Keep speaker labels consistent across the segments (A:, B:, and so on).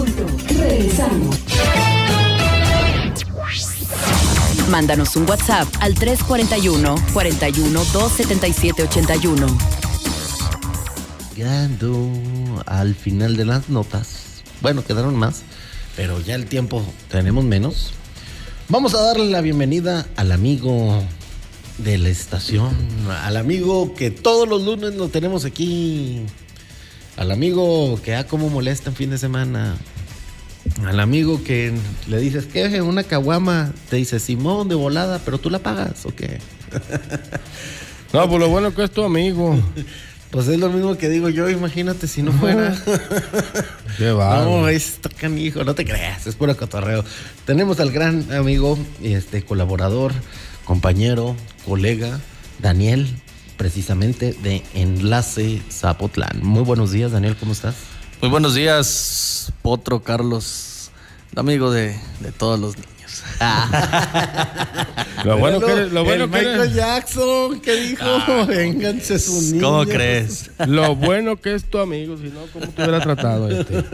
A: punto. Regresamos.
B: Mándanos un WhatsApp al 341-41-277-81.
C: Llegando al final de las notas. Bueno, quedaron más, pero ya el tiempo tenemos menos. Vamos a darle la bienvenida al amigo de la estación, al amigo que todos los lunes lo tenemos aquí, al amigo que como molesta en fin de semana, al amigo que le dices, ¿qué? Una caguama, te dice Simón de volada, pero tú la pagas, ¿o qué?
D: No, pues lo bueno que es tu amigo.
C: Pues es lo mismo que digo yo, imagínate si no fuera.
D: Qué bárbaro.
C: No, es canijo, no te creas, es puro cotorreo. Tenemos al gran amigo, colaborador, compañero, colega, Daniel, precisamente de Enlace Zapotlán. Muy buenos días, Daniel, ¿cómo estás?
E: Muy buenos días, Potro, Carlos, amigo de todos los niños.
D: Lo bueno
C: el
D: que
C: Michael Jackson, ¿qué dijo? Vénganse sus niños.
E: ¿Cómo crees?
D: lo bueno que es tu amigo, si no, ¿cómo te hubiera tratado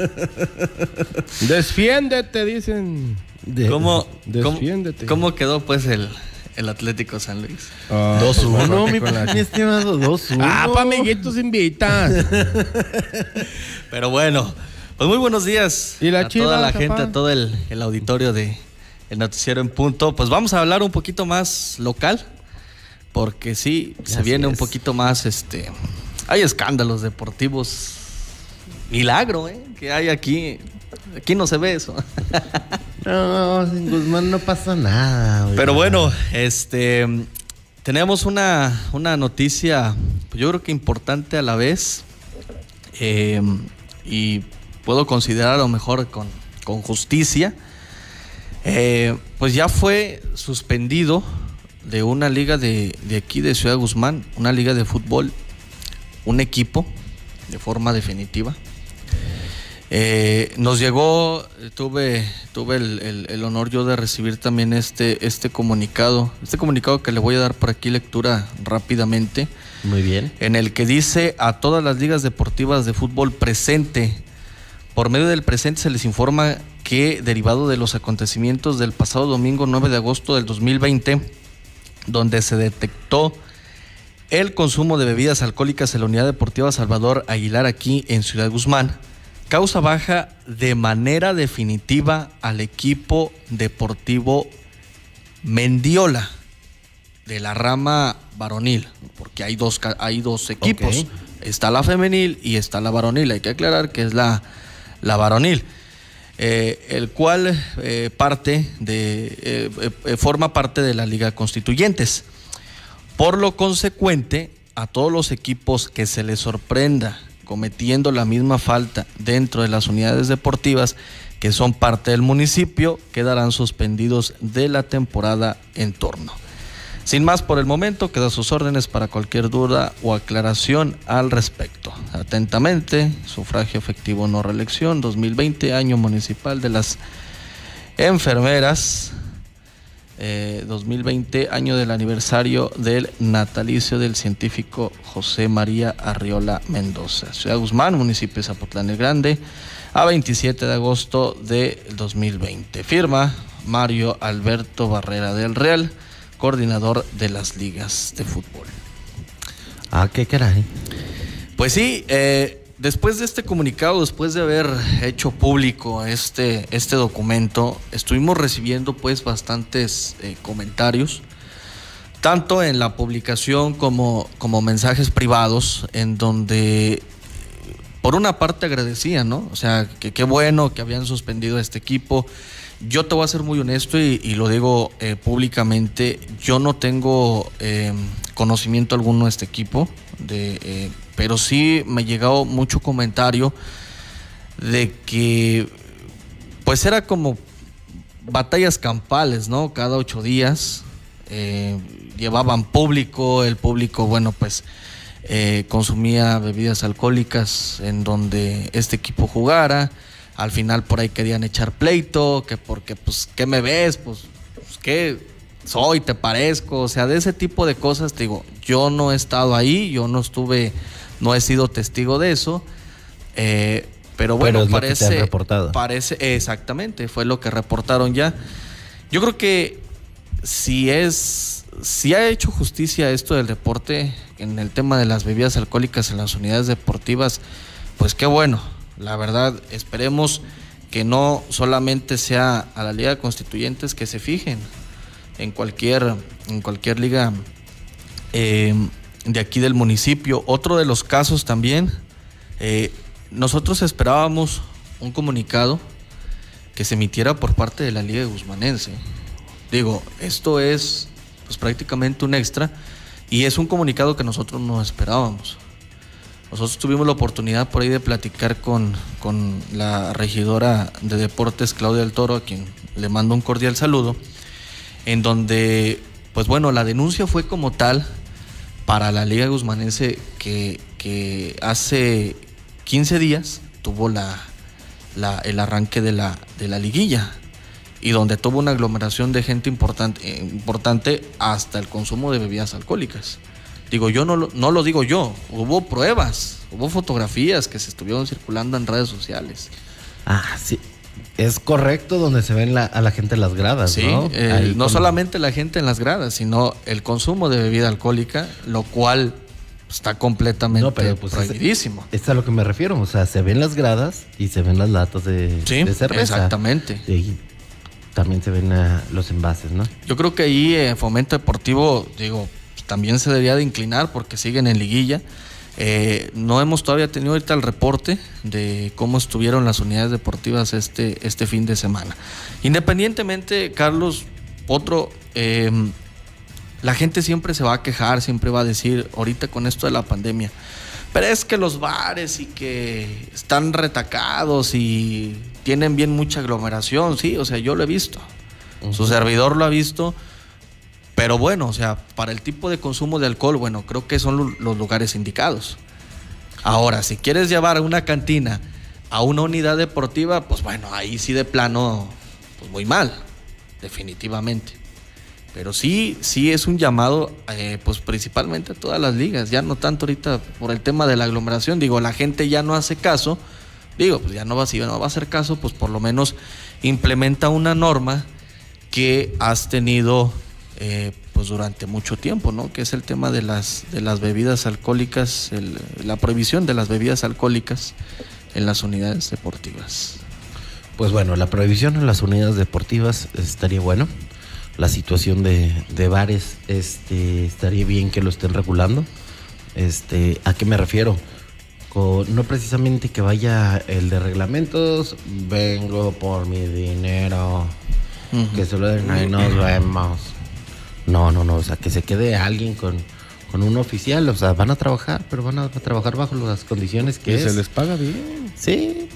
D: Defiéndete, dicen.
E: Defiéndete. ¿Cómo quedó pues el Atlético San Luis?
C: 2-1, mi estimado, 2-1.
D: Pa' amiguitos invitas.
E: Pero bueno, pues muy buenos días
D: ¿Y la
E: a
D: Chivas,
E: toda la
D: papá?
E: gente, a todo el auditorio de El Noticiero en Punto. Pues vamos a hablar un poquito más local, porque sí, se viene un poquito más, hay escándalos deportivos, milagro, que hay aquí no se ve eso.
C: No, en Guzmán no pasa nada, güey.
E: Pero bueno, tenemos una noticia, pues yo creo que importante a la vez, y puedo considerar a lo mejor con justicia. Pues ya fue suspendido de una liga de aquí de Ciudad Guzmán, una liga de fútbol, un equipo de forma definitiva. Nos llegó, tuve el honor yo de recibir también este comunicado que le voy a dar por aquí lectura rápidamente.
C: Muy bien.
E: En el que dice: a todas las ligas deportivas de fútbol presente, por medio del presente se les informa que, derivado de los acontecimientos del pasado domingo 9 de agosto del 2020, donde se detectó el consumo de bebidas alcohólicas en la Unidad Deportiva Salvador Aguilar aquí en Ciudad Guzmán, causa baja de manera definitiva al equipo deportivo Mendiola de la rama varonil, porque hay dos equipos, okay. Está la femenil y está la varonil. Hay que aclarar que es la varonil, el cual forma parte de la Liga Constituyentes. Por lo consecuente, a todos los equipos que se les sorprenda cometiendo la misma falta dentro de las unidades deportivas que son parte del municipio, quedarán suspendidos de la temporada en torno. Sin más por el momento, quedan sus órdenes para cualquier duda o aclaración al respecto. Atentamente, sufragio efectivo no reelección 2020, año municipal de las enfermeras, 2020, año del aniversario del natalicio del científico José María Arriola Mendoza. Ciudad Guzmán, municipio de Zapotlán el Grande, a 27 de agosto de 2020. Firma Mario Alberto Barrera del Real, coordinador de las ligas de fútbol.
C: ¿Qué caray?
E: Pues sí, después de este comunicado, después de haber hecho público este documento, estuvimos recibiendo pues bastantes comentarios, tanto en la publicación como mensajes privados, en donde por una parte agradecían, ¿no? O sea, que qué bueno que habían suspendido a este equipo. Yo te voy a ser muy honesto y lo digo públicamente, yo no tengo conocimiento alguno de este equipo, pero sí me ha llegado mucho comentario de que pues era como batallas campales, ¿no? Cada 8 días llevaban público, el público, bueno, pues consumía bebidas alcohólicas en donde este equipo jugara. Al final por ahí querían echar pleito, que porque pues ¿qué me ves? Pues ¿qué soy? ¿Te parezco? O sea, de ese tipo de cosas, te digo, yo no he estado ahí, yo no he sido testigo de eso, Pero bueno,
C: es lo que te han reportado.
E: Parece, exactamente, fue lo que reportaron ya. Yo creo que si ha hecho justicia esto del deporte en el tema de las bebidas alcohólicas en las unidades deportivas, pues qué bueno. La verdad, esperemos que no solamente sea a la Liga de Constituyentes que se fijen en cualquier liga de aquí del municipio. Otro de los casos también, nosotros esperábamos un comunicado que se emitiera por parte de la Liga Guzmanense. Digo, esto es pues prácticamente un extra y es un comunicado que nosotros no esperábamos. Nosotros tuvimos la oportunidad por ahí de platicar con la regidora de deportes, Claudia del Toro, a quien le mando un cordial saludo, en donde, pues bueno, la denuncia fue como tal para la Liga Guzmanense que hace 15 días tuvo el arranque de la liguilla y donde tuvo una aglomeración de gente importante hasta el consumo de bebidas alcohólicas. Digo, yo no lo digo yo, hubo pruebas, hubo fotografías que se estuvieron circulando en redes sociales.
C: Ah, sí, es correcto, donde se ven a la gente en las gradas,
E: sí,
C: ¿no?
E: No solamente la gente en las gradas, sino el consumo de bebida alcohólica, lo cual está completamente prohibidísimo.
C: Es a lo que me refiero, o sea, se ven las gradas y se ven las latas de cerveza.
E: Exactamente.
C: Y también se ven los envases, ¿no?
E: Yo creo que ahí Fomento Deportivo, digo, también se debería de inclinar porque siguen en liguilla. No hemos todavía tenido ahorita el reporte de cómo estuvieron las unidades deportivas este fin de semana. Independientemente, Carlos, la gente siempre se va a quejar, siempre va a decir, ahorita con esto de la pandemia, pero es que los bares y que están retacados y tienen bien mucha aglomeración. Sí, o sea, yo lo he visto, su servidor lo ha visto. Pero bueno, o sea, para el tipo de consumo de alcohol, bueno, creo que son los lugares indicados. Ahora, si quieres llevar una cantina a una unidad deportiva, pues bueno, ahí sí de plano, pues muy mal, definitivamente. Pero sí es un llamado, pues principalmente a todas las ligas, ya no tanto ahorita por el tema de la aglomeración. Digo, la gente ya no hace caso, pues ya no va a hacer caso, pues por lo menos implementa una norma que has tenido pues durante mucho tiempo, ¿no? Que es el tema de las bebidas alcohólicas, la prohibición de las bebidas alcohólicas en las unidades deportivas.
C: Pues bueno, la prohibición en las unidades deportivas estaría bueno. La situación de bares, estaría bien que lo estén regulando. ¿A qué me refiero? No precisamente que vaya el de reglamentos, vengo por mi dinero, que se lo den ahí, nos vemos. No, o sea, que se quede alguien con un oficial, o sea, van a trabajar, pero van a trabajar bajo las condiciones que
D: se les paga bien.
C: Sí,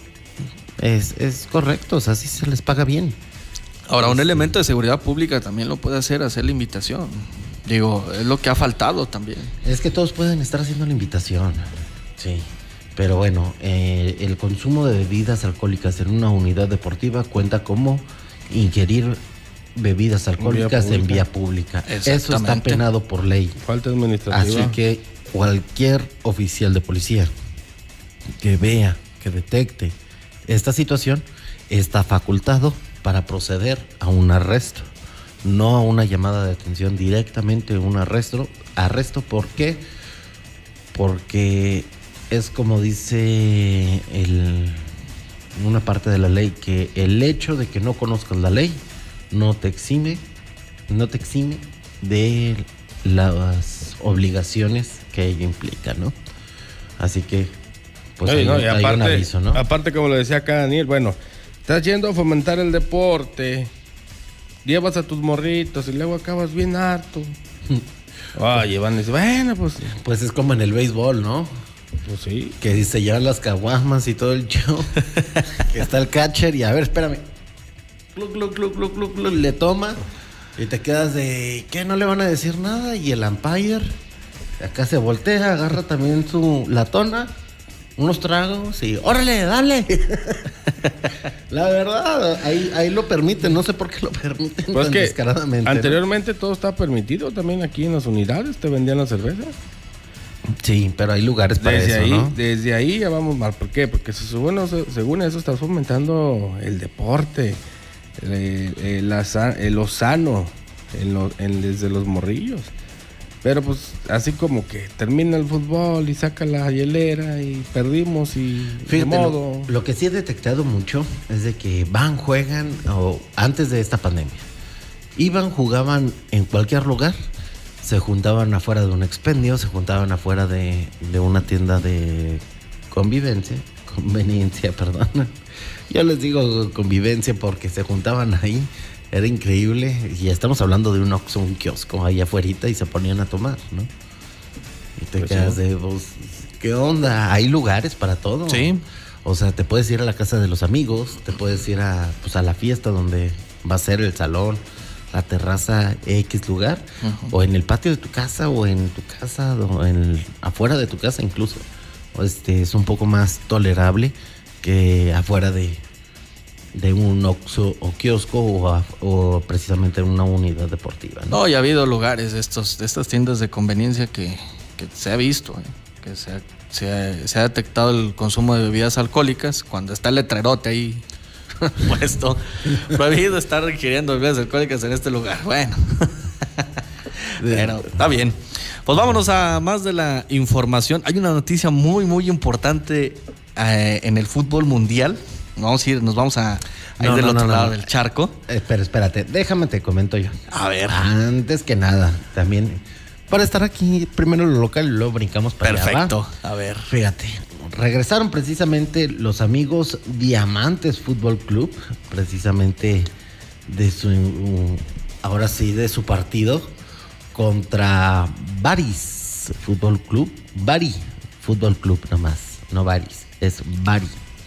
C: es correcto, o sea, sí se les paga bien.
E: Ahora, un elemento de seguridad pública también lo puede hacer la invitación. Digo, es lo que ha faltado también.
C: Es que todos pueden estar haciendo la invitación, sí. Pero bueno, el consumo de bebidas alcohólicas en una unidad deportiva cuenta como ingerir bebidas alcohólicas en vía pública. Eso está penado por ley.
D: Falta administrativa.
C: Así que cualquier oficial de policía que vea, que detecte esta situación, está facultado para proceder a un arresto, no a una llamada de atención, directamente un arresto. ¿Por qué? Porque es como dice una parte de la ley, que el hecho de que no conozcas la ley no te exime de las obligaciones que ella implica, ¿no? Así que pues hay un aviso, ¿no?
D: Aparte, como lo decía acá Daniel, bueno, estás yendo a fomentar el deporte, llevas a tus morritos y luego acabas bien harto. Oye, van y dicen, bueno,
C: pues es como en el béisbol, ¿no?
D: Pues sí.
C: Que se llevan las caguamas y todo el show. Que está el catcher y a ver, espérame. Le toma y te quedas de ¿qué? No le van a decir nada. Y el umpire acá se voltea, agarra también su latona, unos tragos y ¡órale, dale! La verdad, ahí lo permiten, no sé por qué lo permiten
D: pues
C: tan descaradamente.
D: Anteriormente todo estaba permitido también aquí en las unidades, te vendían la cerveza.
C: Sí, pero hay lugares para
D: Desde
C: eso,
D: ahí,
C: ¿no?
D: desde ahí ya vamos mal. ¿Por qué? Porque según eso estás fomentando el deporte, lo sano desde los morrillos. Pero pues así como que termina el fútbol y saca la hielera y perdimos y
C: Fíjate,
D: de modo.
C: lo que sí he detectado mucho es de que juegan, o antes de esta pandemia, jugaban en cualquier lugar, se juntaban afuera de un expendio, se juntaban afuera de una tienda de conveniencia, perdón. Yo les digo convivencia porque se juntaban ahí. Era increíble, y ya estamos hablando de un kiosco ahí afuerita y se ponían a tomar, ¿no? Y te quedas de, pues, ¿qué onda? Hay lugares para todo.
E: Sí.
C: O sea, te puedes ir a la casa de los amigos, te puedes ir a la fiesta donde va a ser el salón, la terraza X lugar, o en el patio de tu casa, o en tu casa, o afuera de tu casa incluso. Es un poco más tolerable que afuera de un Oxxo o kiosco o precisamente en una unidad deportiva, ¿no?
E: No, ya ha habido lugares de estas tiendas de conveniencia que se ha visto, que se ha detectado el consumo de bebidas alcohólicas cuando está el letrerote ahí puesto. Prohibido estar requiriendo bebidas alcohólicas en este lugar. Bueno, pero está bien. Pues vámonos a más de la información. Hay una noticia muy, muy importante en el fútbol mundial. Nos vamos a ir del otro lado del charco.
C: Espérate, déjame te comento yo.
E: A ver.
C: Antes que nada, también, para estar aquí, primero lo local y luego brincamos para allá.
E: Perfecto, a ver.
C: Fíjate, regresaron precisamente los amigos Diamantes Fútbol Club, precisamente de su partido contra Baris Fútbol Club. Bari Fútbol Club nomás, no Baris, es Bari.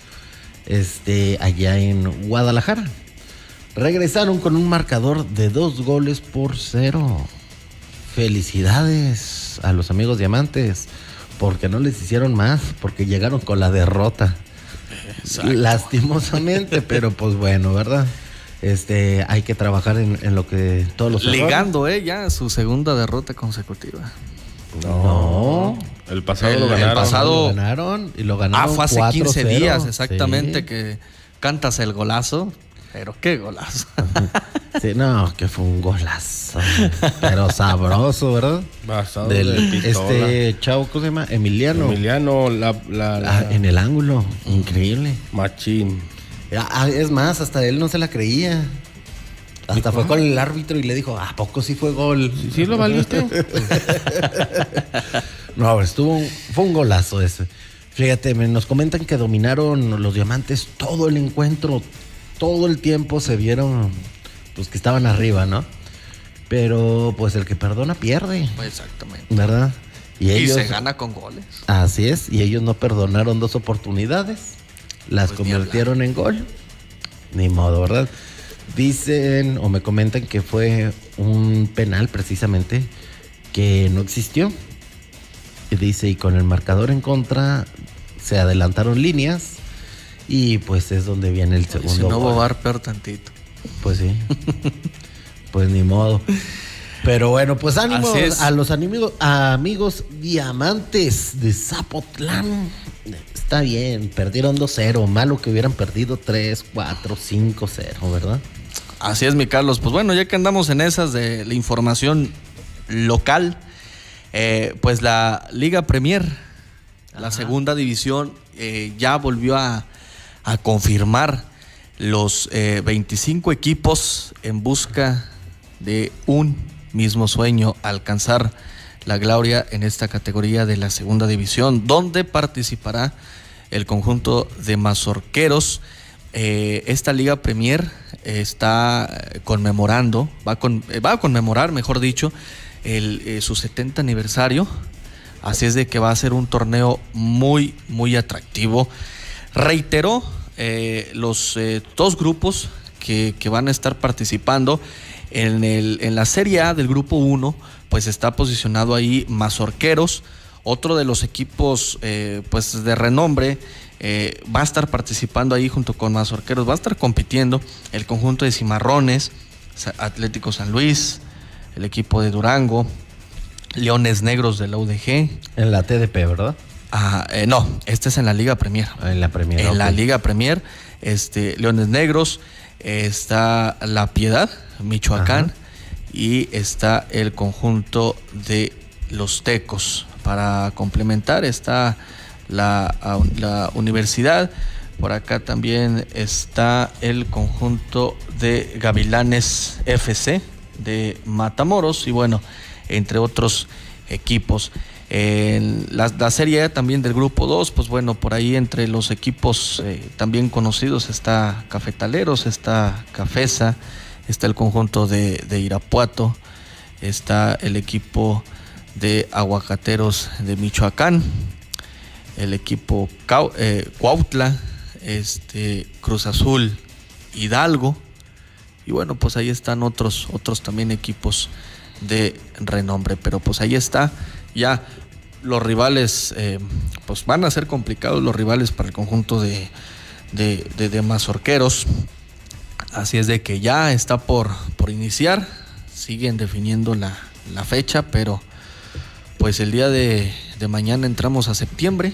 C: Allá en Guadalajara. Regresaron con un marcador de 2-0. Felicidades a los amigos Diamantes, porque no les hicieron más, porque llegaron con la derrota. Exacto. Lastimosamente, pero pues bueno, ¿verdad? Hay que trabajar en lo que todos los
E: ligando ya su segunda derrota consecutiva.
C: No.
D: El pasado lo ganaron.
E: El pasado
C: lo ganaron y lo ganaron.
E: Fue hace 15 días exactamente,
C: sí.
E: Que cantas el golazo. Pero qué golazo.
C: Sí, no, que fue un golazo. Pero sabroso, ¿verdad?
D: Basado de pistola.
C: chavo, ¿cómo se llama? Emiliano, en el ángulo. Increíble.
D: Machín.
C: Es más, hasta él no se la creía. Hasta fue con el árbitro y le dijo, ¿a poco sí fue gol?
D: ¿Sí lo valiste?
C: No, fue un golazo ese. Fíjate, nos comentan que dominaron los Diamantes todo el encuentro. Todo el tiempo se vieron pues que estaban arriba, ¿no? Pero pues el que perdona pierde.
E: Exactamente.
C: ¿Verdad?
E: Y se gana con goles.
C: Así es, y ellos no perdonaron 2 oportunidades. Las pues convirtieron en gol. Ni modo, ¿verdad? Dicen o me comentan que fue un penal precisamente que no existió. Y dice, y con el marcador en contra se adelantaron líneas y pues es donde viene el segundo.
E: Si no
C: gol.
E: bobar, peor tantito.
C: Pues sí. Pues ni modo. Pero bueno, pues ánimo a los amigos Diamantes de Zapotlán. Está bien, perdieron 2-0. Malo que hubieran perdido 3, 4, 5-0, ¿verdad?
E: Así es, mi Carlos. Pues bueno, ya que andamos en esas de la información local, pues la Liga Premier, la segunda división, ya volvió a confirmar los 25 equipos en busca de un mismo sueño, alcanzar la gloria en esta categoría de la segunda división, donde participará el conjunto de Mazorqueros. Esta Liga Premier está conmemorando, va a conmemorar, mejor dicho, su 70 aniversario. Así es de que va a ser un torneo muy, muy atractivo. Reiteró los 2 grupos que van a estar participando. En la Serie A del Grupo 1, pues está posicionado ahí Mazorqueros, otro de los equipos pues de renombre. Va a estar participando ahí junto con Mazorqueros, va a estar compitiendo el conjunto de Cimarrones, Atlético San Luis, el equipo de Durango, Leones Negros de la UDG.
C: En la TDP, ¿verdad?
E: No, este es en la Liga Premier.
C: En la Premier.
E: En la Liga Premier, Leones Negros, está La Piedad, Michoacán,
C: Ajá.
E: y está el conjunto de los Tecos. Para complementar está la Universidad. Por acá también está el conjunto de Gavilanes FC de Matamoros y bueno, entre otros equipos. En la Serie A también del Grupo 2, pues bueno, por ahí entre los equipos también conocidos está Cafetaleros, está Cafesa, está el conjunto de Irapuato, está el equipo de Aguacateros de Michoacán, el equipo Cuautla, Cruz Azul Hidalgo, y bueno, pues ahí están otros también equipos de renombre, pero pues ahí está ya los rivales, pues van a ser complicados los rivales para el conjunto de mazorqueros, así es de que ya está por iniciar, siguen definiendo la fecha, pero pues el día de mañana entramos a septiembre.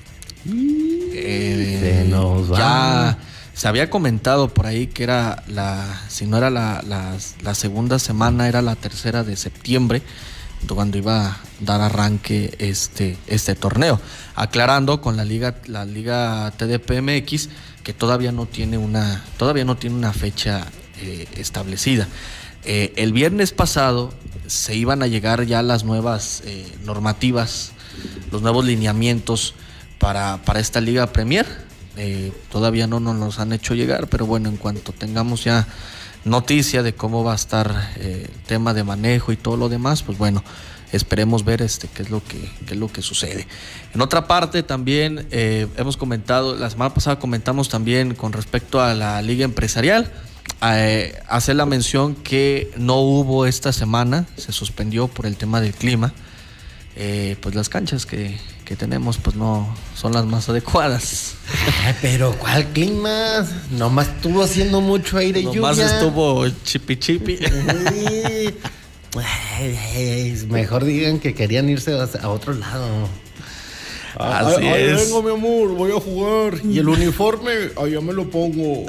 C: Se nos va.
E: Ya se había comentado por ahí que era si no era la segunda semana, era la tercera de septiembre cuando iba a dar arranque este torneo, aclarando con la liga TDPMX que todavía no tiene una fecha establecida. El viernes pasado se iban a llegar ya las nuevas normativas, los nuevos lineamientos para esta Liga Premier. Todavía no nos los han hecho llegar, pero bueno, en cuanto tengamos ya noticia de cómo va a estar el tema de manejo y todo lo demás, pues bueno, esperemos ver qué es lo que sucede. En otra parte también hemos comentado, la semana pasada comentamos también con respecto a la Liga Empresarial, hacer la mención que no hubo esta semana, se suspendió por el tema del clima. Pues las canchas que tenemos pues no son las más adecuadas.
C: Ay, pero ¿cuál clima? Nomás estuvo haciendo mucho aire y lluvia.
E: Nomás estuvo chipi.
C: Mejor digan que querían irse a otro lado.
E: Así es.
D: Vengo, mi amor, voy a jugar. Y el uniforme, allá me lo pongo.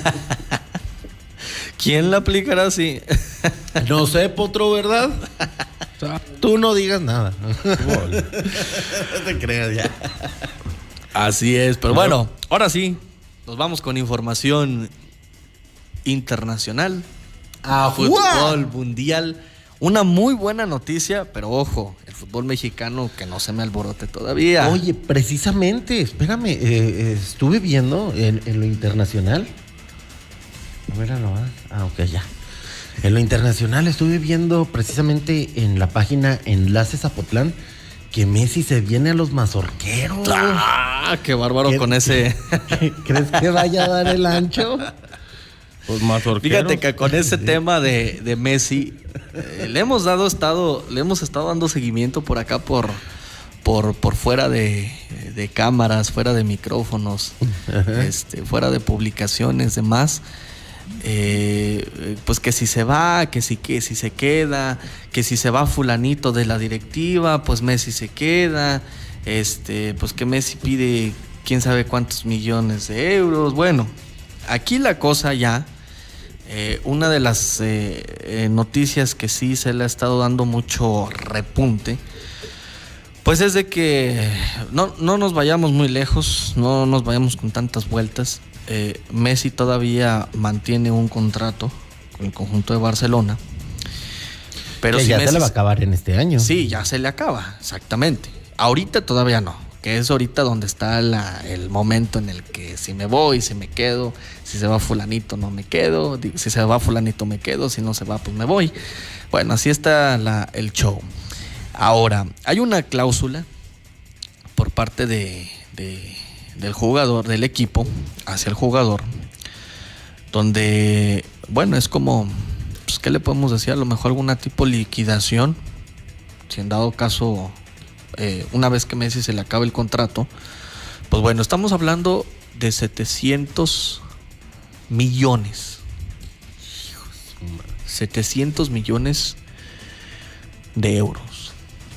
E: ¿Quién la aplicará así?
C: No sé, Potro, ¿verdad? Tú no digas nada. No te creas ya.
E: Así es, pero bueno, ahora sí, nos vamos con información internacional. Fútbol mundial. Una muy buena noticia, pero ojo, el fútbol mexicano que no se me alborote todavía.
C: Oye, precisamente, espérame, estuve viendo en lo internacional. A ver, nomás. Ok, ya. En lo internacional estuve viendo precisamente en la página Enlace Zapotlán que Messi se viene a los mazorqueros.
E: ¡Ah! ¡Qué bárbaro con ese!
C: ¿Crees que vaya a dar el ancho?
D: Pues mazorqueros.
E: Fíjate que con ese tema de Messi le hemos estado dando seguimiento por acá por fuera de cámaras, fuera de micrófonos, fuera de publicaciones, demás. Pues que si se va, que si se queda, que si se va fulanito de la directiva, pues Messi se queda, pues que Messi pide quién sabe cuántos millones de euros. Bueno, aquí la cosa ya, una de las noticias que sí se le ha estado dando mucho repunte, pues es de que no nos vayamos muy lejos, no nos vayamos con tantas vueltas. Messi todavía mantiene un contrato con el conjunto de Barcelona, pero
C: que
E: si
C: ya
E: Messi
C: se le va a acabar en este año.
E: Sí, ya se le acaba, exactamente. Ahorita todavía no, que es ahorita donde está el momento en el que si me voy, si me quedo, si se va fulanito no me quedo, si se va fulanito me quedo, si no se va pues me voy. Bueno, así está el show. Ahora, hay una cláusula por parte del jugador, del equipo, hacia el jugador, donde, bueno, es como, pues, ¿qué le podemos decir? A lo mejor alguna tipo de liquidación, si en dado caso, una vez que Messi se le acabe el contrato, pues bueno, estamos hablando de 700 millones. 700 millones de euros.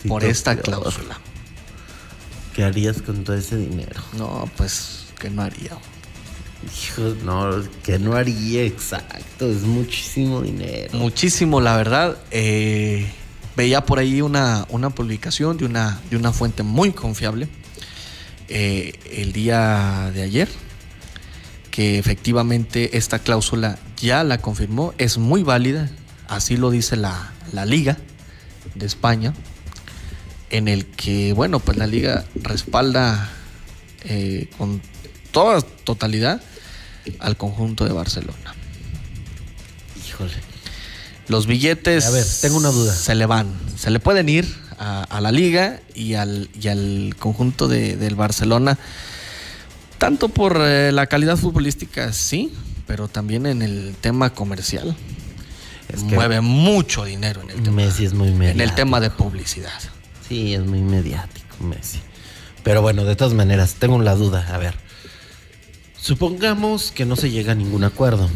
E: por esta cláusula.
C: ¿Qué harías con todo ese dinero?
E: No, pues, ¿qué no haría?
C: Hijo, no, que no haría, exacto, es muchísimo dinero.
E: Muchísimo, la verdad. Veía por ahí una publicación de una fuente muy confiable el día de ayer, que efectivamente esta cláusula ya la confirmó, es muy válida, así lo dice la Liga de España, en el que, bueno, pues la Liga respalda con toda totalidad al conjunto de Barcelona.
C: Híjole.
E: Los billetes,
C: a ver, tengo una duda.
E: Se le pueden ir a la Liga y al conjunto del Barcelona, tanto por la calidad futbolística, sí, pero también en el tema comercial. Es que mueve mucho dinero en el tema.
C: Messi es muy mediático.
E: En el tema de publicidad.
C: Sí, es muy mediático Messi. Pero bueno, de todas maneras, tengo la duda. A ver, supongamos que no se llega a ningún acuerdo.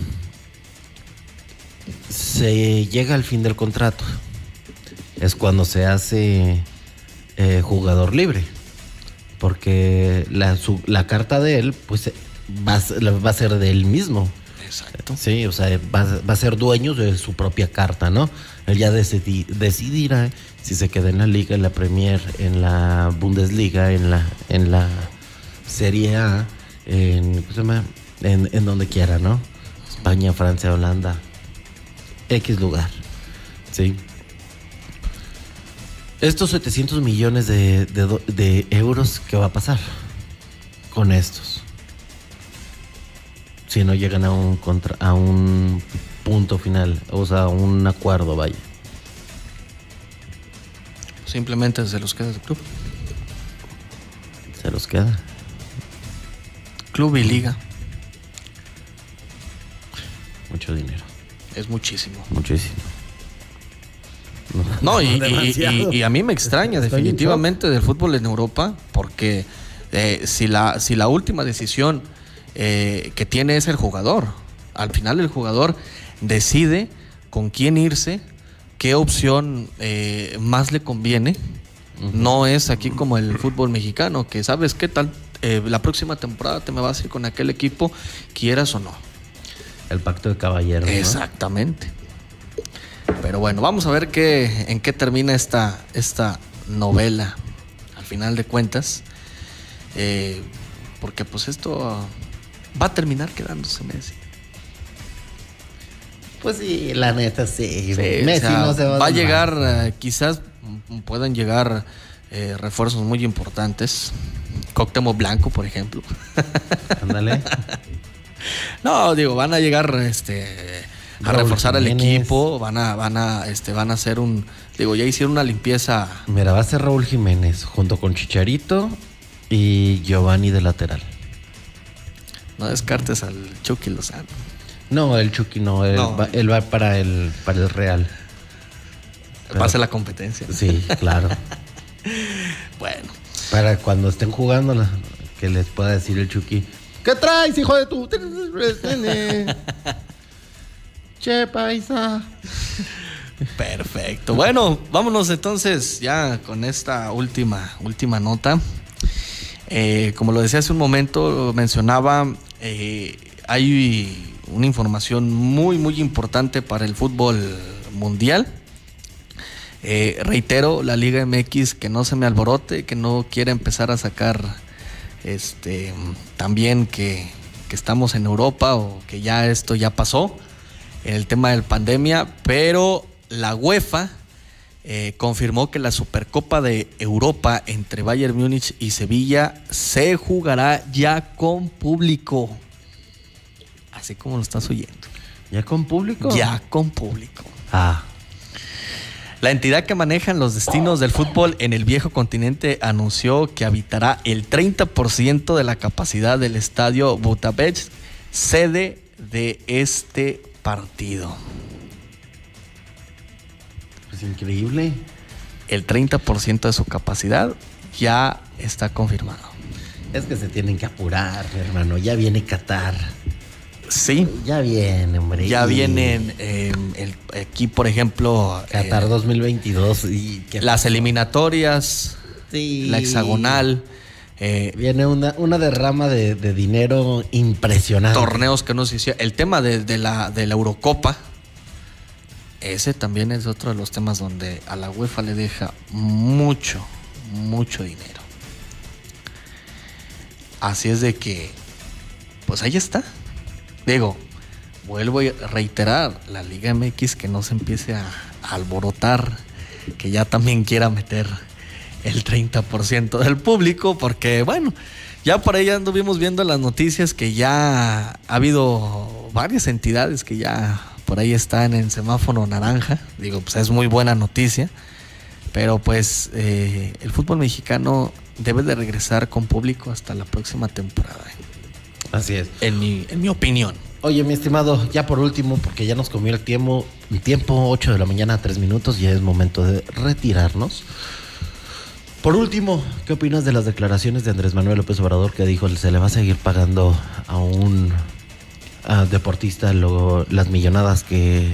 C: Se llega al fin del contrato. Es cuando se hace jugador libre. Porque la carta de él, pues, va a ser de él mismo.
E: Exacto.
C: Sí, o sea, va a ser dueño de su propia carta, ¿no? Él ya decidirá si se queda en la Liga, en la Premier, en la Bundesliga, en la Serie A, ¿cómo se llama? En donde quiera, ¿no? España, Francia, Holanda, X lugar, ¿sí? Estos 700 millones de euros, ¿qué va a pasar con estos? Si no llegan a un punto final, o sea, a un acuerdo, vaya.
E: Simplemente se los queda el club.
C: Se los queda.
E: Club y Liga.
C: Mucho dinero.
E: Es muchísimo.
C: Muchísimo.
E: No, y a mí me extraña definitivamente del fútbol en Europa, porque si la última decisión que tiene es el jugador, al final el jugador decide con quién irse, qué opción más le conviene. Uh-huh. No es aquí como el fútbol mexicano, que sabes qué tal, la próxima temporada te me vas a ir con aquel equipo, quieras o no.
C: El pacto de caballeros, ¿no?
E: Exactamente. Pero bueno, vamos a ver en qué termina esta novela, al final de cuentas. Porque pues esto va a terminar quedándose Messi.
C: Pues sí, la neta sí.
E: Messi, o sea, no se va a llegar, quizás puedan llegar refuerzos muy importantes. Cuauhtémoc Blanco, por ejemplo.
C: Ándale.
E: No, digo, van a llegar a reforzar el equipo, van a hacer ya hicieron una limpieza.
C: Mira, va a ser Raúl Jiménez junto con Chicharito y Giovanni de lateral.
E: No descartes al Chucky Lozano.
C: No, el Chucky no, él va para el Real.
E: Va a ser la competencia.
C: Sí, claro.
E: Bueno.
C: Para cuando estén jugando, que les pueda decir el Chucky: ¿qué traes, hijo de tu? Che, paisa.
E: Perfecto. Bueno, vámonos entonces ya con esta última nota. Como lo decía hace un momento, mencionaba, hay una información muy, muy importante para el fútbol mundial. Reitero, la Liga MX, que no se me alborote, que no quiera empezar a sacar también que estamos en Europa o que ya esto ya pasó en el tema de la pandemia, pero la UEFA confirmó que la Supercopa de Europa entre Bayern Múnich y Sevilla se jugará ya con público. Así como lo estás oyendo.
C: ¿Ya con público?
E: Ya con público.
C: Ah.
E: La entidad que maneja los destinos del fútbol en el viejo continente anunció que habitará el 30% de la capacidad del estadio Budapest, sede de este partido.
C: Pues increíble.
E: El 30% de su capacidad ya está confirmado.
C: Es que se tienen que apurar, hermano. Ya viene Qatar.
E: Sí.
C: Ya viene, hombre.
E: Ya
C: Y
E: vienen aquí, por ejemplo,
C: Qatar 2022 y que
E: las eliminatorias,
C: sí.
E: la hexagonal,
C: Viene una derrama de dinero impresionante.
E: torneos que no se hicieron. El tema de la Eurocopa, ese también es otro de los temas donde a la UEFA le deja mucho dinero. Así es de que, pues ahí está. Digo, vuelvo a reiterar, la Liga MX que no se empiece a alborotar, que ya también quiera meter el 30% del público, porque bueno, ya por ahí anduvimos viendo las noticias que ya ha habido varias entidades que ya por ahí están en semáforo naranja. Digo, pues es muy buena noticia, pero pues el fútbol mexicano debe de regresar con público hasta la próxima temporada.
C: Así es.
E: En mi opinión.
C: Oye, mi estimado, ya por último, porque ya nos comió el tiempo, 8 de la mañana, 3 minutos, ya es momento de retirarnos. Por último, ¿qué opinas de las declaraciones de Andrés Manuel López Obrador que dijo se le va a seguir pagando a un deportista las millonadas que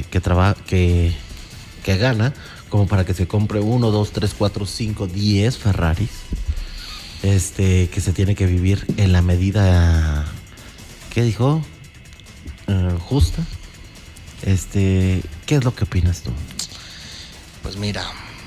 C: gana, como para que se compre 1, 2, 3, 4, 5, 10 Ferraris? Que se tiene que vivir en la medida, ¿qué dijo? Justa. ¿Qué es lo que opinas tú?
E: Pues mira,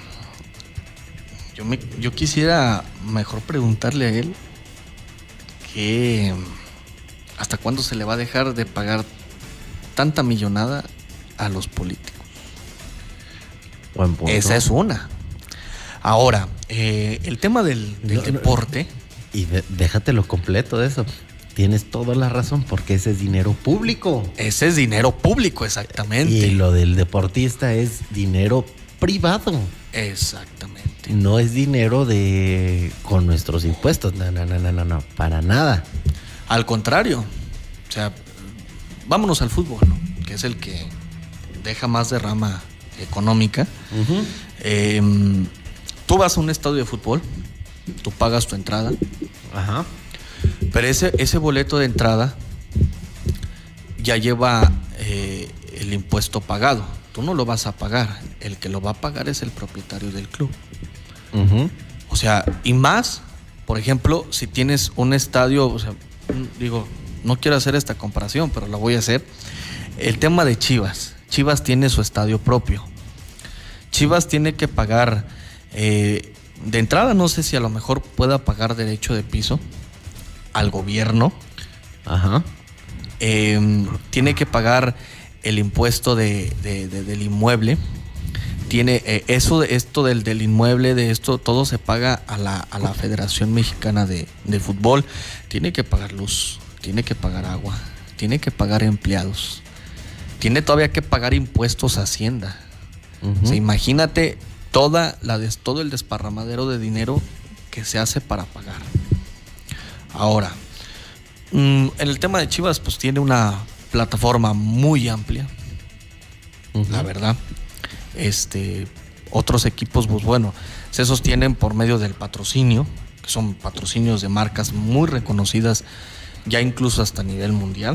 E: yo quisiera mejor preguntarle a él que hasta cuándo se le va a dejar de pagar tanta millonada a los políticos.
C: Buen punto.
E: Esa es una. Ahora, el tema del deporte.
C: Y déjatelo completo de eso. Tienes toda la razón, porque ese es dinero público.
E: Ese es dinero público, exactamente.
C: Y lo del deportista es dinero privado.
E: Exactamente.
C: No es dinero con nuestros impuestos. No, para nada.
E: Al contrario. O sea, vámonos al fútbol, ¿no? Que es el que deja más derrama económica.
C: Uh-huh.
E: Tú vas a un estadio de fútbol, tú pagas tu entrada.
C: Ajá.
E: Pero ese boleto de entrada ya lleva el impuesto pagado. Tú no lo vas a pagar. El que lo va a pagar es el propietario del club.
C: Uh-huh.
E: O sea, y más, por ejemplo, si tienes un estadio, o sea, digo, no quiero hacer esta comparación, pero la voy a hacer. El tema de Chivas. Chivas tiene su estadio propio. Chivas tiene que pagar, de entrada no sé si a lo mejor pueda pagar derecho de piso al gobierno.
C: Ajá.
E: Tiene que pagar el impuesto del inmueble. Tiene esto del inmueble, de esto, todo se paga a la Federación Mexicana de Fútbol. Tiene que pagar luz, tiene que pagar agua, tiene que pagar empleados, tiene todavía que pagar impuestos a Hacienda.
C: Uh-huh.
E: O sea, imagínate todo el desparramadero de dinero que se hace para pagar. Ahora, en el tema de Chivas, pues tiene una plataforma muy amplia,
C: uh-huh,
E: la verdad. Otros equipos, pues bueno, se sostienen por medio del patrocinio, que son patrocinios de marcas muy reconocidas, ya incluso hasta a nivel mundial.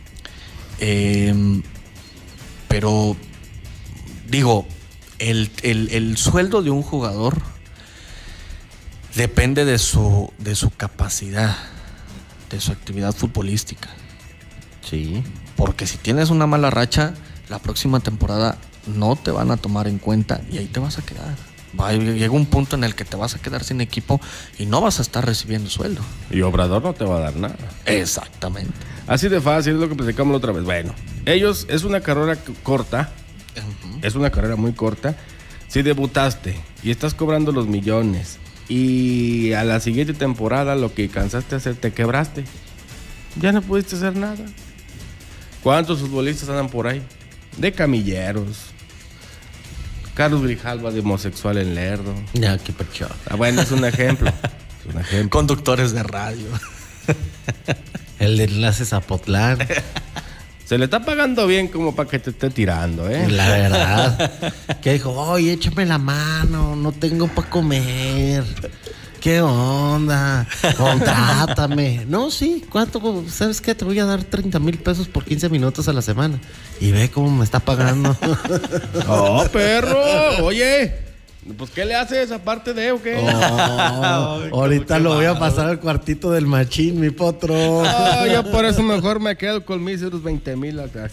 E: Pero digo, el sueldo de un jugador depende de su capacidad, de su actividad futbolística.
C: Sí.
E: Porque si tienes una mala racha, la próxima temporada no te van a tomar en cuenta y ahí te vas a quedar. Llega un punto en el que te vas a quedar sin equipo y no vas a estar recibiendo sueldo.
D: Y Obrador no te va a dar nada.
E: Exactamente.
D: Así de fácil, es lo que platicamos la otra vez. Bueno, ellos, es una carrera corta.
E: Uh-huh.
D: Es una carrera muy corta. Si debutaste y estás cobrando los millones y a la siguiente temporada lo que cansaste de hacer, te quebraste, ya no pudiste hacer nada. ¿Cuántos futbolistas andan por ahí? De camilleros. Carlos Grijalva de homosexual en Lerdo.
C: Ya, qué percho.
D: Bueno, es un ejemplo. Es un ejemplo.
E: Conductores de radio.
C: El de Enlaces a Potlán.
D: Se le está pagando bien como para que te esté tirando, ¿eh?
C: La verdad. Que dijo, oye, échame la mano, no tengo para comer. ¿Qué onda? Contrátame. No, sí, ¿cuánto? ¿Sabes qué? Te voy a dar 30,000 pesos por 15 minutos a la semana. Y ve cómo me está pagando.
D: ¡Oh, perro! Oye, pues ¿qué le haces aparte de o qué?
C: Ahorita lo voy a pasar al cuartito del machín, mi potro.
D: Yo por eso mejor me quedo con mis 20,000 acá.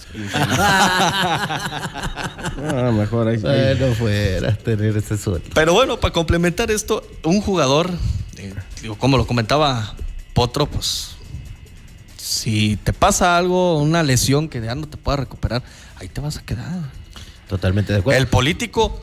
D: Mejor ahí.
C: Bueno, fuera tener ese sueldo.
E: Pero bueno, para complementar esto, un jugador, como lo comentaba Potro, pues si te pasa algo, una lesión que ya no te puedas recuperar, ahí te vas a quedar.
C: Totalmente de acuerdo.
E: El político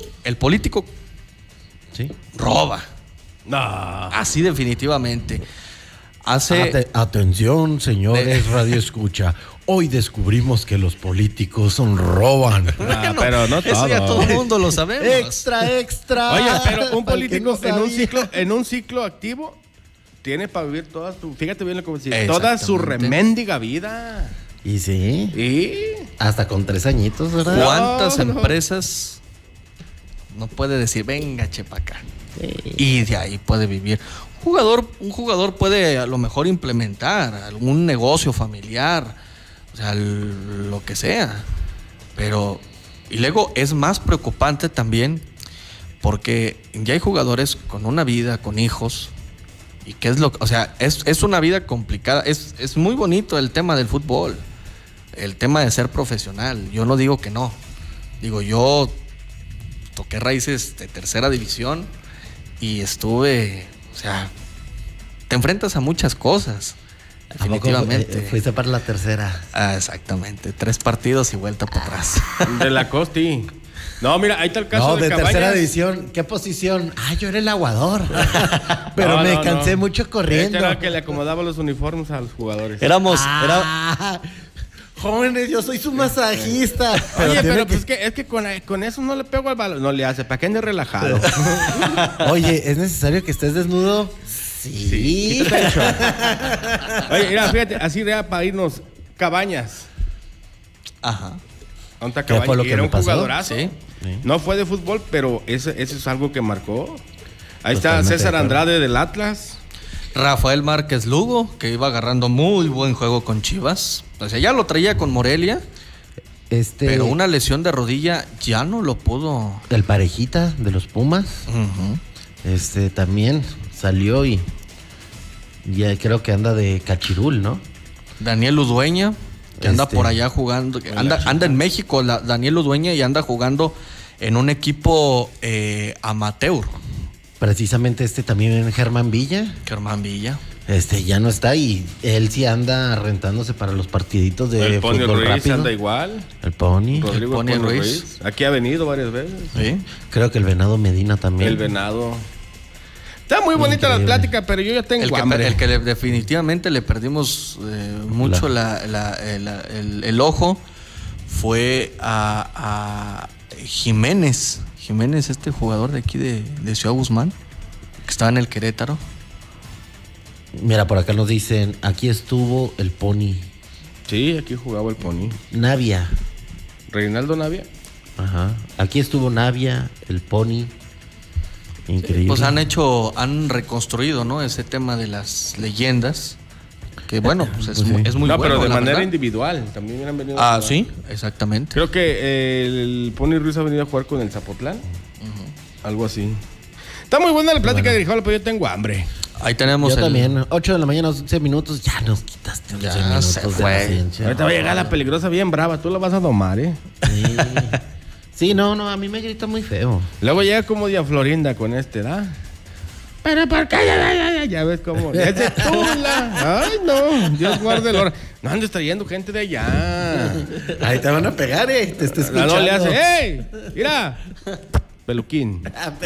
C: ¿sí?
E: roba.
D: No.
E: Así definitivamente.
C: Atención, señores Radio Escucha. Hoy descubrimos que los políticos roban.
D: Bueno, pero no todo.
E: Eso ya todo el mundo lo sabemos.
C: Extra.
D: Oye, pero un
C: Para el que
D: político
C: no
D: en un ciclo activo tiene para vivir fíjate bien lo que decía,
E: Exactamente.
D: toda su reméndiga vida.
C: Y sí,
D: Y
C: hasta con 3 añitos, ¿verdad?
E: ¿Cuántas
D: No.
E: empresas no puede decir, venga, chepa acá?
C: Sí.
E: Y de ahí puede vivir. Un jugador puede a lo mejor implementar algún negocio familiar, o sea, lo que sea. Pero, y luego es más preocupante también porque ya hay jugadores con una vida, con hijos, y qué es o sea, es una vida complicada. Es muy bonito el tema del fútbol, el tema de ser profesional. Yo no digo que no. Digo, yo toqué raíces de tercera división y estuve, o sea, te enfrentas a muchas cosas, definitivamente.
C: Fuiste para la tercera.
E: Exactamente, 3 partidos y vuelta para atrás.
D: de la Costi. No, mira, ahí está el caso
C: No,
D: de
C: de
D: Cabañas.
C: tercera división. ¿Qué posición? Yo era el aguador. Pero
D: No,
C: me
D: no,
C: cansé
D: no.
C: mucho corriendo.
D: Este era el que le acomodaba los uniformes a los jugadores.
C: Jóvenes, yo soy su masajista.
D: Oye,
C: tiene
D: pero pues es que con eso no le pego al balón. No le hace, ¿para qué ande relajado?
C: Oye, ¿es necesario que estés desnudo? Sí.
D: Quítate el short. Oye, mira, fíjate, así ya para irnos. Cabañas.
E: Ajá.
D: ¿Dónde está
C: ¿Qué fue
D: Cabañas?
C: lo
D: Y
C: que
D: era
C: me
D: un
C: pasó?
D: jugadorazo.
E: Sí.
D: No fue de fútbol, pero eso es algo que marcó. Ahí está
C: Totalmente
D: César
C: de acuerdo.
D: Andrade del Atlas.
E: Rafael Márquez Lugo, que iba agarrando muy buen juego con Chivas. O sea, ya lo traía con Morelia, pero una lesión de rodilla ya no lo pudo.
C: El parejita de los Pumas.
E: Ujú.
C: También salió y ya creo que anda de cachirul, ¿no?
E: Daniel Udueña, que anda por allá jugando. Anda en México, Daniel Udueña, y anda jugando en un equipo amateur.
C: Precisamente también en Germán Villa.
E: Germán Villa.
C: Ya no está y él sí anda rentándose para los partiditos de
D: El Pony
C: fútbol
D: Ruiz
C: rápido.
D: anda igual.
C: El Pony.
D: Rodrigo
E: Pony
D: Pony
E: Ruiz.
D: Ruiz. Aquí ha venido varias veces.
E: ¿Sí?
C: Creo que el Venado Medina también.
D: El Venado. Está muy bonita la
C: Increíble.
D: plática, pero yo ya tengo hambre.
E: El que definitivamente le perdimos mucho el ojo fue a Jiménez. Jiménez, este jugador de aquí de Ciudad Guzmán, que estaba en el Querétaro.
C: Mira, por acá nos dicen, aquí estuvo el Pony.
D: Sí, aquí jugaba el Pony.
C: Navia.
D: Reinaldo Navia.
C: Ajá. Aquí estuvo Navia, el Pony. Increíble.
E: Pues han reconstruido, ¿no? Ese tema de las leyendas. Que bueno, pues es,
C: Pues sí.
E: es muy
D: no,
E: bueno.
D: pero de
E: la
D: manera
E: verdad.
D: individual. También hubieran venido a jugar.
E: Sí, exactamente.
D: Creo que el Pony Ruiz ha venido a jugar con el Zapotlán. Algo así. Está muy buena la plática de Grijalva, pero yo tengo hambre.
E: Ahí tenemos
C: Yo también. 8 de la mañana, 11 minutos. Ya nos quitaste 11
E: Ya
C: minutos
E: se
C: de
E: fue.
C: la ciencia.
D: Ahorita va a llegar la peligrosa bien brava. Tú la vas a domar, ¿eh?
C: Sí. Sí, no, a mí me grita muy feo.
D: Luego llega como Dia Florinda con ¿da? Pero ¿por qué? Ya ves cómo. Es de Tula. Ay, no. Dios guarde el oro. No andes trayendo gente de allá.
C: Ahí te van a pegar, te está escuchando.
D: No le hace. ¡Ey! Mira. Peluquín.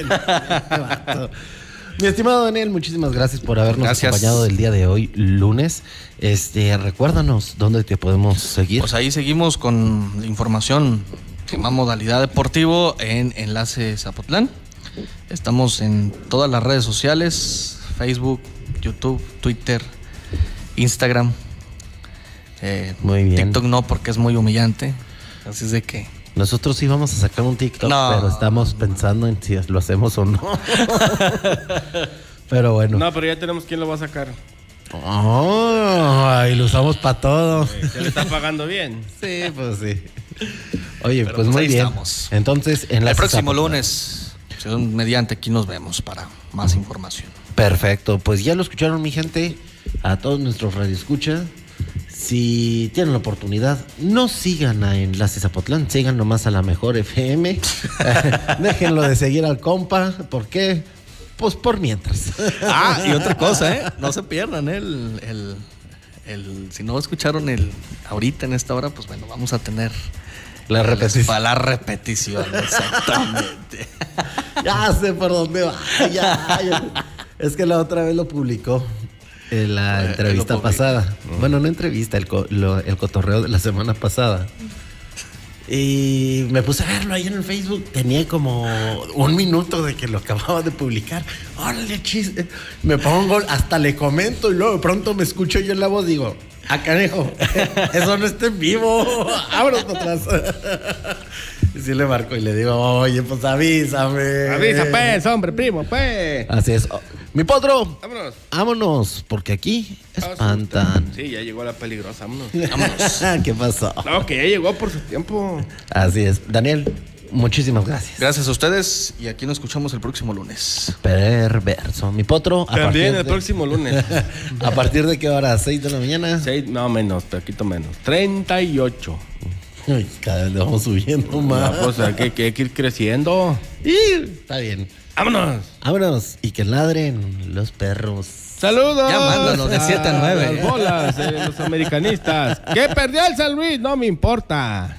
C: Mi estimado Daniel, muchísimas gracias por habernos
E: Gracias.
C: acompañado el día de hoy, lunes. Recuérdanos dónde te podemos seguir.
E: Pues ahí seguimos con información de más modalidad deportivo en Enlace Zapotlán. Estamos en todas las redes sociales: Facebook, YouTube, Twitter, Instagram.
C: Muy bien.
E: TikTok no, porque es muy humillante. Así es de que...
C: Nosotros sí vamos a sacar un TikTok,
E: No.
C: pero estamos pensando en si lo hacemos o no. Pero bueno.
D: No, pero ya tenemos quién lo va a sacar.
C: Ay, lo usamos para todo.
D: Se le está pagando bien.
C: Sí, pues sí. Oye,
E: Pero
C: pues
E: pues
C: muy
E: ahí
C: bien.
E: estamos.
C: Entonces, en la
E: El próximo lunes, mediante, aquí nos vemos para más información.
C: Perfecto, pues ya lo escucharon, mi gente. A todos nuestros radioescuchas. Si tienen la oportunidad, no sigan a Enlace Zapotlán, sigan nomás a la mejor FM. Déjenlo de seguir al compa. ¿Por qué? Pues por mientras.
E: Ah, y otra cosa, no se pierdan si no escucharon ahorita en esta hora, pues bueno, vamos a tener
C: La repetición.
E: para la repetición, exactamente.
C: Ya sé por dónde va. Ya. Es que la otra vez lo publicó en la entrevista
E: lo publicó.
C: pasada. Bueno, no entrevista, el cotorreo de la semana pasada. Y me puse a verlo ahí en el Facebook. Tenía como 1 minuto de que lo acababa de publicar. ¡Órale, chiste! Me pongo, hasta le comento y luego de pronto me escucho yo en la voz. Digo, ¡ah, canejo! Eso no está en vivo. ¡Vámonos para atrás! Y sí le marco y le digo, oye, pues avísame.
D: Avisa, pues, hombre, primo, pues.
C: Así es. Oh, mi potro,
D: Vámonos.
C: vámonos, porque aquí espantan.
D: Sí, ya llegó la peligrosa, vámonos.
E: Vámonos.
C: ¿Qué pasó?
D: No, que ya llegó por su tiempo.
C: Así es. Daniel, muchísimas gracias.
E: Gracias a ustedes y aquí nos escuchamos el próximo lunes.
C: Perverso. Mi potro,
D: También el próximo lunes.
C: ¿A partir de qué hora? ¿6 de la mañana?
D: 6, no, menos, poquito menos. 38.
C: Ay, cada vez le vamos subiendo más.
D: No, pues hay que ir creciendo.
C: Está bien.
D: ¡Vámonos!
C: Vámonos. Y que ladren los perros.
D: ¡Saludos!
E: Ya mándanos de 7 a 9.
D: Las bolas, los americanistas. ¡Que perdió el San Luis! No me importa.